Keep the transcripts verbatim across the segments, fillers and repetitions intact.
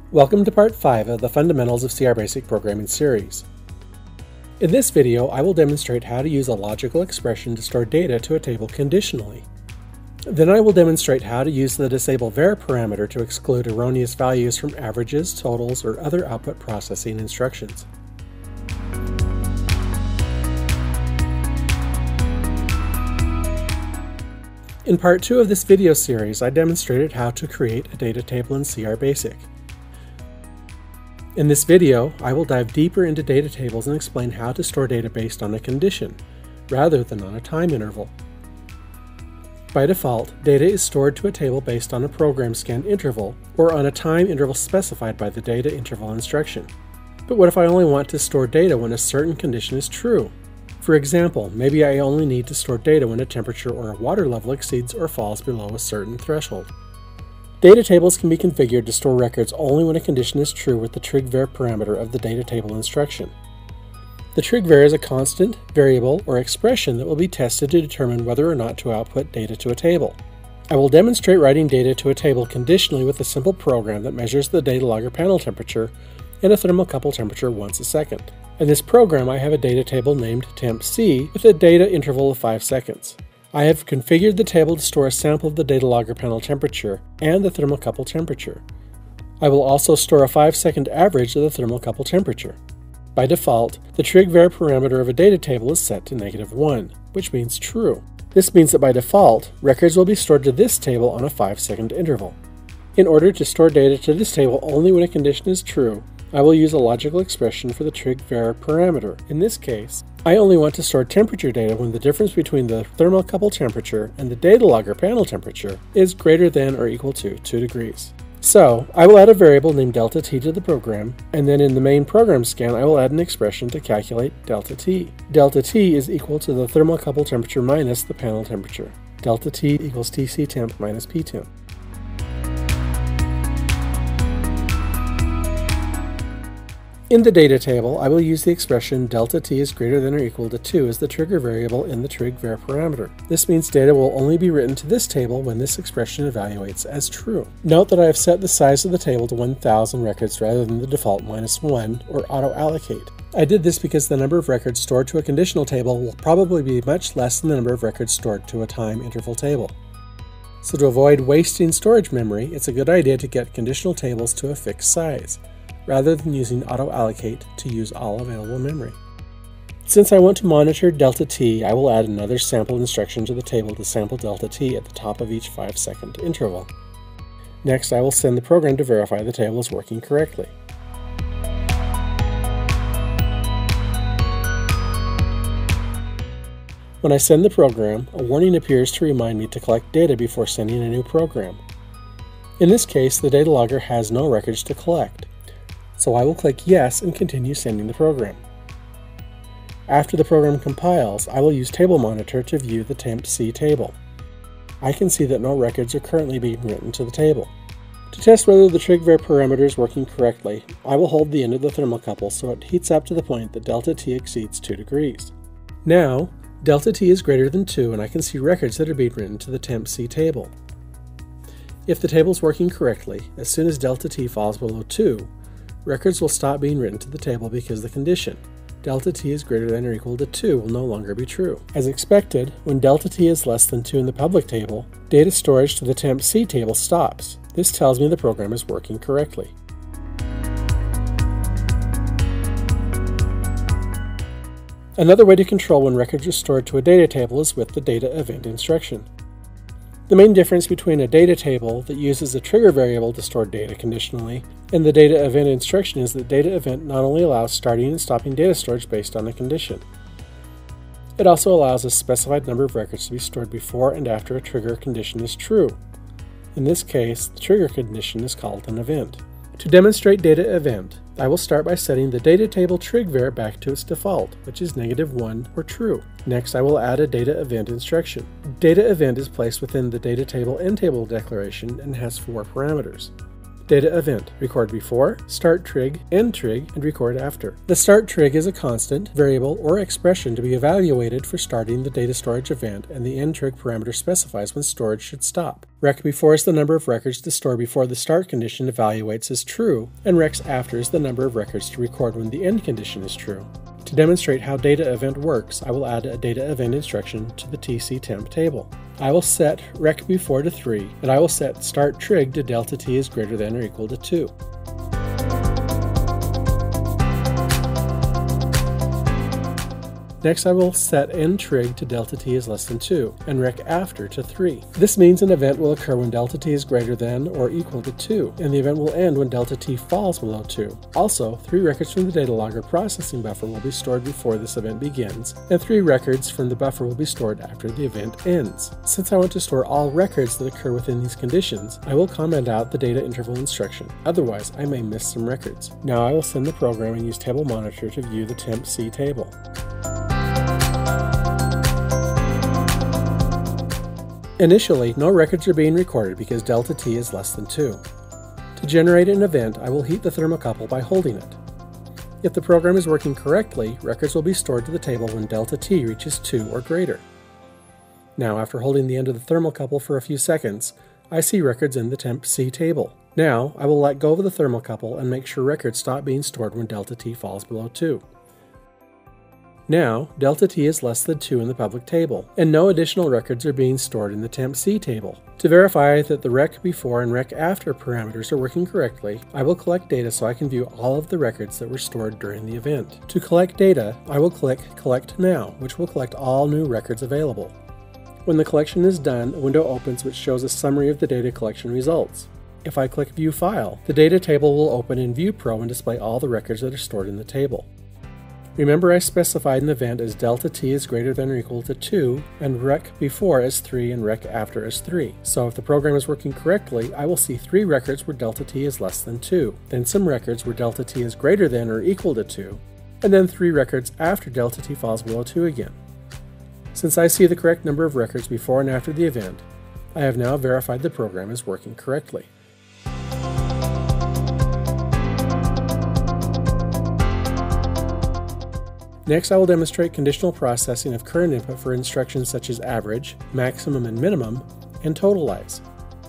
Welcome to part five of the Fundamentals of C R Basic Programming series. In this video, I will demonstrate how to use a logical expression to store data to a table conditionally. Then I will demonstrate how to use the disableVar parameter to exclude erroneous values from averages, totals, or other output processing instructions. In part two of this video series, I demonstrated how to create a data table in C R Basic. In this video, I will dive deeper into data tables and explain how to store data based on a condition, rather than on a time interval. By default, data is stored to a table based on a program scan interval, or on a time interval specified by the data interval instruction. But what if I only want to store data when a certain condition is true? For example, maybe I only need to store data when a temperature or a water level exceeds or falls below a certain threshold. Data tables can be configured to store records only when a condition is true with the trigVar parameter of the data table instruction. The trigVar is a constant, variable, or expression that will be tested to determine whether or not to output data to a table. I will demonstrate writing data to a table conditionally with a simple program that measures the data logger panel temperature and a thermocouple temperature once a second. In this program, I have a data table named tempC with a data interval of five seconds. I have configured the table to store a sample of the data logger panel temperature and the thermocouple temperature. I will also store a five second average of the thermocouple temperature. By default, the trigVar parameter of a data table is set to negative one, which means true. This means that by default, records will be stored to this table on a five second interval. In order to store data to this table only when a condition is true, I will use a logical expression for the trigVar parameter. In this case, I only want to store temperature data when the difference between the thermocouple temperature and the data logger panel temperature is greater than or equal to two degrees. So, I will add a variable named delta t to the program, and then in the main program scan I will add an expression to calculate delta t. Delta t is equal to the thermocouple temperature minus the panel temperature. Delta t equals tctemp minus ptemp. In the data table, I will use the expression delta t is greater than or equal to two as the trigger variable in the trigVar parameter. This means data will only be written to this table when this expression evaluates as true. Note that I have set the size of the table to one thousand records rather than the default minus one, or auto-allocate. I did this because the number of records stored to a conditional table will probably be much less than the number of records stored to a time interval table. So to avoid wasting storage memory, it's a good idea to get conditional tables to a fixed size, rather than using auto-allocate to use all available memory. Since I want to monitor delta t, I will add another sample instruction to the table to sample delta t at the top of each five second interval. Next, I will send the program to verify the table is working correctly. When I send the program, a warning appears to remind me to collect data before sending a new program. In this case, the data logger has no records to collect, so I will click Yes and continue sending the program. After the program compiles, I will use Table Monitor to view the tempC table. I can see that no records are currently being written to the table. To test whether the trigVar parameter is working correctly, I will hold the end of the thermocouple so it heats up to the point that delta t exceeds two degrees. Now, delta t is greater than two and I can see records that are being written to the tempC table. If the table is working correctly, as soon as delta t falls below two, records will stop being written to the table because the condition, delta t is greater than or equal to two, will no longer be true. As expected, when delta t is less than two in the public table, data storage to the tempC table stops. This tells me the program is working correctly. Another way to control when records are stored to a data table is with the data event instruction. The main difference between a data table that uses a trigger variable to store data conditionally and the data event instruction is that data event not only allows starting and stopping data storage based on a condition. It also allows a specified number of records to be stored before and after a trigger condition is true. In this case, the trigger condition is called an event. To demonstrate data event, I will start by setting the data table trigVar back to its default, which is negative one or true. Next, I will add a data event instruction. Data event is placed within the data table endTable declaration and has four parameters. Data event, record before, start trig, end trig, and record after. The start trig is a constant, variable, or expression to be evaluated for starting the data storage event, and the end trig parameter specifies when storage should stop. Rec before is the number of records to store before the start condition evaluates as true, and rec after is the number of records to record when the end condition is true. To demonstrate how data event works, I will add a data event instruction to the tctemp table. I will set rec before to three, and I will set start trig to delta t is greater than or equal to two. Next, I will set end trig to delta t is less than two, and rec after to three. This means an event will occur when delta t is greater than or equal to two, and the event will end when delta t falls below two. Also, three records from the data logger processing buffer will be stored before this event begins, and three records from the buffer will be stored after the event ends. Since I want to store all records that occur within these conditions, I will comment out the data interval instruction. Otherwise, I may miss some records. Now I will send the program and use Table Monitor to view the temp C table. Initially, no records are being recorded because delta t is less than two. To generate an event, I will heat the thermocouple by holding it. If the program is working correctly, records will be stored to the table when delta t reaches two or greater. Now, after holding the end of the thermocouple for a few seconds, I see records in the temp C table. Now, I will let go of the thermocouple and make sure records stop being stored when delta t falls below two. Now, delta t is less than two in the public table, and no additional records are being stored in the temp C table. To verify that the rec before and rec after parameters are working correctly, I will collect data so I can view all of the records that were stored during the event. To collect data, I will click Collect Now, which will collect all new records available. When the collection is done, a window opens which shows a summary of the data collection results. If I click View File, the data table will open in View Pro and display all the records that are stored in the table. Remember, I specified an event as delta t is greater than or equal to two, and rec before as three and rec after as three. So if the program is working correctly, I will see three records where delta t is less than two, then some records where delta t is greater than or equal to two, and then three records after delta t falls below two again. Since I see the correct number of records before and after the event, I have now verified the program is working correctly. Next, I will demonstrate conditional processing of current input for instructions such as average, maximum and minimum, and totalize.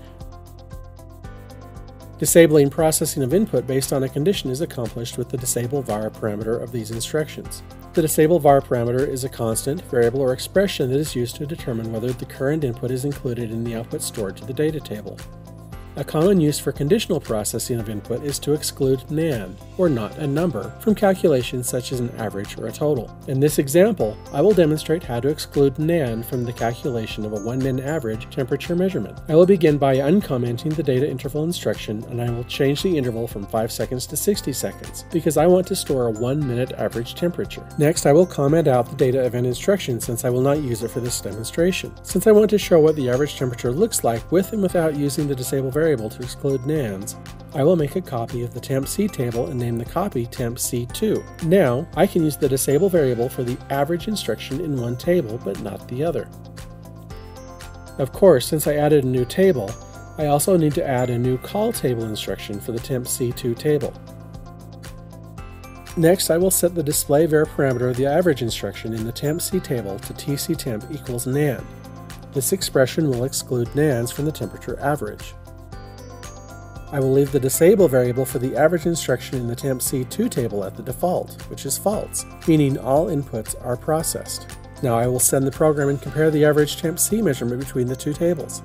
Disabling processing of input based on a condition is accomplished with the disable var parameter of these instructions. The disable var parameter is a constant, variable, or expression that is used to determine whether the current input is included in the output stored to the data table. A common use for conditional processing of input is to exclude nan, or not a number, from calculations such as an average or a total. In this example, I will demonstrate how to exclude nan from the calculation of a one-min average temperature measurement. I will begin by uncommenting the data interval instruction, and I will change the interval from five seconds to sixty seconds, because I want to store a one-minute average temperature. Next, I will comment out the data event instruction since I will not use it for this demonstration. Since I want to show what the average temperature looks like with and without using the disable variable to exclude nans, I will make a copy of the temp C table and name the copy temp C two. Now, I can use the disable variable for the average instruction in one table, but not the other. Of course, since I added a new table, I also need to add a new call table instruction for the temp C two table. Next, I will set the display var parameter of the average instruction in the temp C table to tctemp equals nan. This expression will exclude nans from the temperature average. I will leave the disable variable for the average instruction in the temp C two table at the default, which is false, meaning all inputs are processed. Now I will send the program and compare the average temp C measurement between the two tables.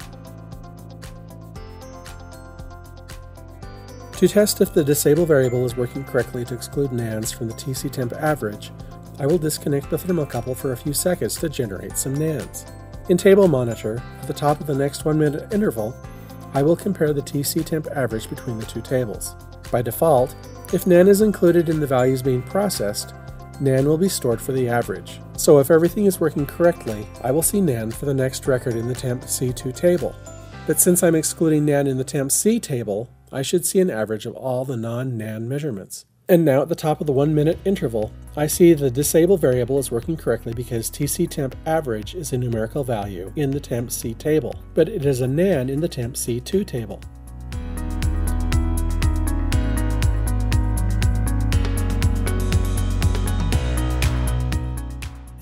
To test if the disable variable is working correctly to exclude nans from the tctemp average, I will disconnect the thermocouple for a few seconds to generate some nans. In Table Monitor, at the top of the next one minute interval, I will compare the tctemp average between the two tables. By default, if nan is included in the values being processed, nan will be stored for the average. So if everything is working correctly, I will see nan for the next record in the temp C two table. But since I'm excluding nan in the temp C table, I should see an average of all the non-nan measurements. And now at the top of the one minute interval, I see the disable variable is working correctly because tctemp average is a numerical value in the temp C table, but it is a nan in the temp C two table.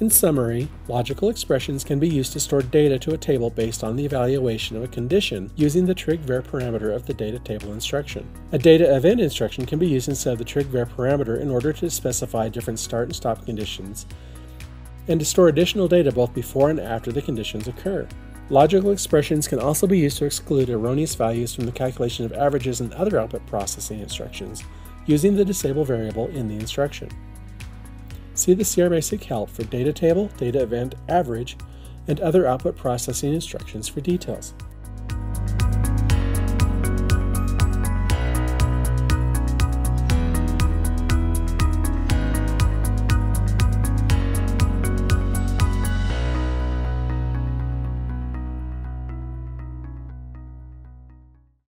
In summary, logical expressions can be used to store data to a table based on the evaluation of a condition using the trig-var parameter of the data table instruction. A data event instruction can be used instead of the trig-var parameter in order to specify different start and stop conditions and to store additional data both before and after the conditions occur. Logical expressions can also be used to exclude erroneous values from the calculation of averages and other output processing instructions using the disable variable in the instruction. See the C R Basic help for data table, data event, average, and other output processing instructions for details.